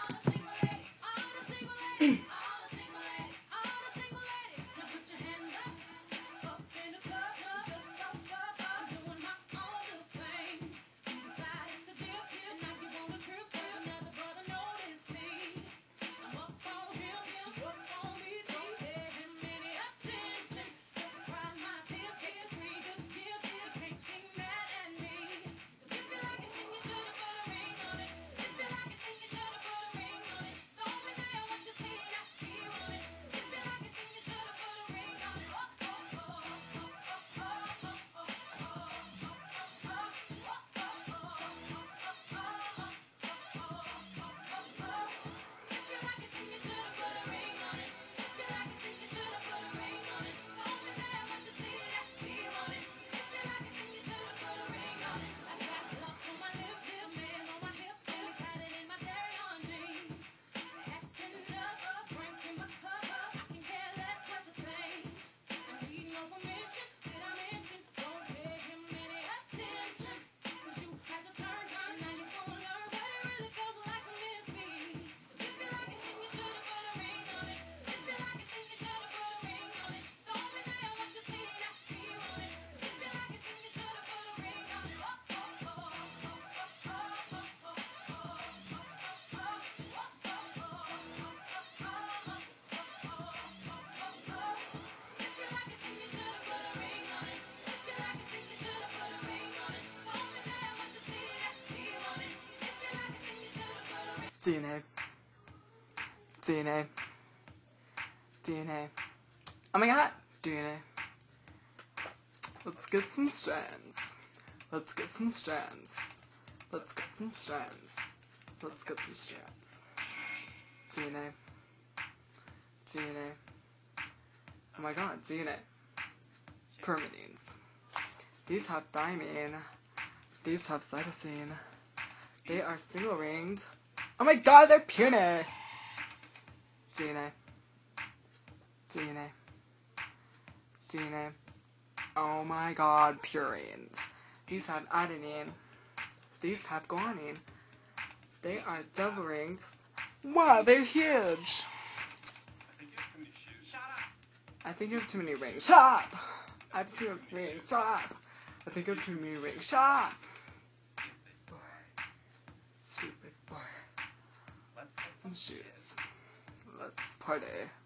DNA. DNA. DNA. Oh my god, DNA. Let's get some strands. Let's get some strands. Let's get some strands. Let's get some strands. DNA. DNA. Oh my god, DNA. Pyrimidines. These have thymine. These have cytosine. They are single ringed. Oh my god, they're puny! DNA. DNA. DNA. Oh my god, purines. These have adenine. These have guanine. They are double ringed. Wow, they're huge! I think you have too many rings. Shut up! I think you have too many rings. Shut up! I think you have too many rings. Shut up! Boy. Stupid boy. Let's shoot. Let's party.